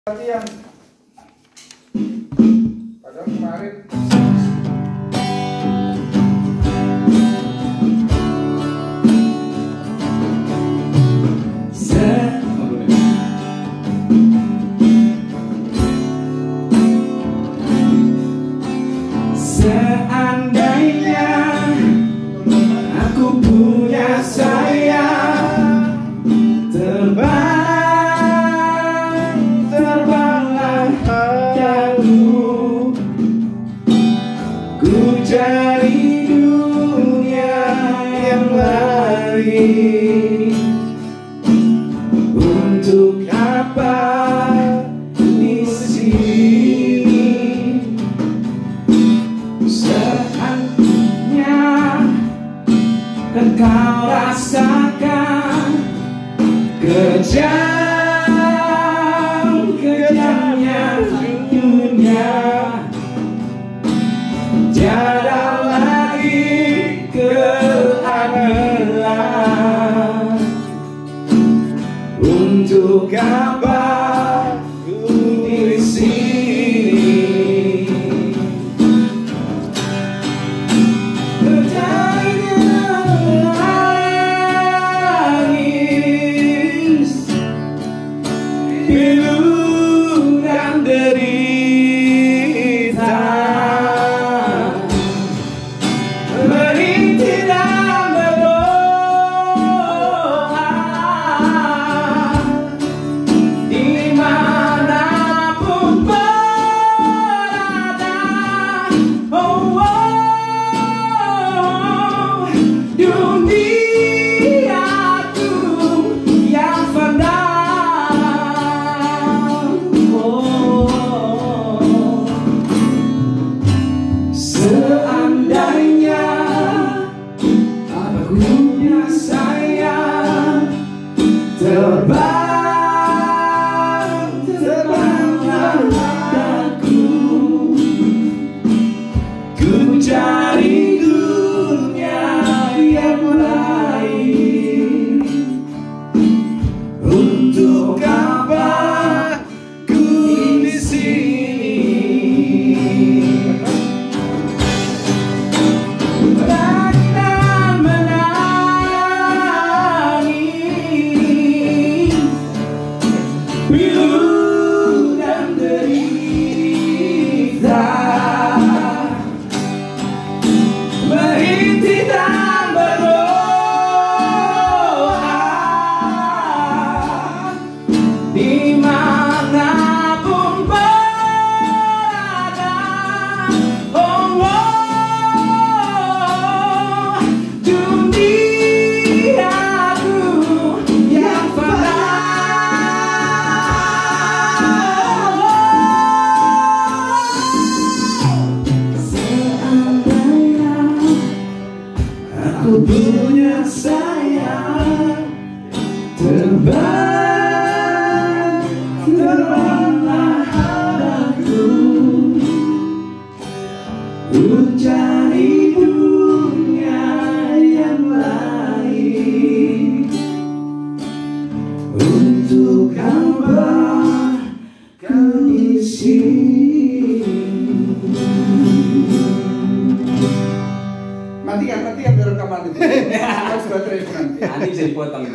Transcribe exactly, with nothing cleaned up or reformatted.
Latihan. Padahal kemarin seandainya aku punya sayang, terbang, terbanglah jauh, ku cari dunia yang lain. Untuk apa di sini? Seandainya kan kau rasakan kejam, kejamnya dunia, tiada lagi keadilan. Untuk apa ku di sini? Pilu dan derita, merintih dan berdoa, dimanapun berada. Oh, oh, duniaku yang fana. Seandainya aku punya sayang, terbang, terbanglah aku, ku cari dunia yang lain. Untuk apa ku di sini? Pilu dan derita, merintih dan berdoa, dimanapun berada. Oh, oh, duniaku yang fana. Aku punya sayang, terbang, terbanglah aku, ku cari dunia yang lain. Untuk apa kau di sini? matikan, matikan biar rekaman itu. Harus baterai nanti. Nanti bisa dipotong.